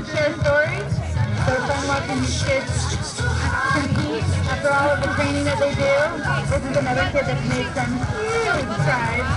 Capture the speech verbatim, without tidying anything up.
and share stories. So fun watching these kids compete after all of the training that they do. This is another kid that's made some huge strides.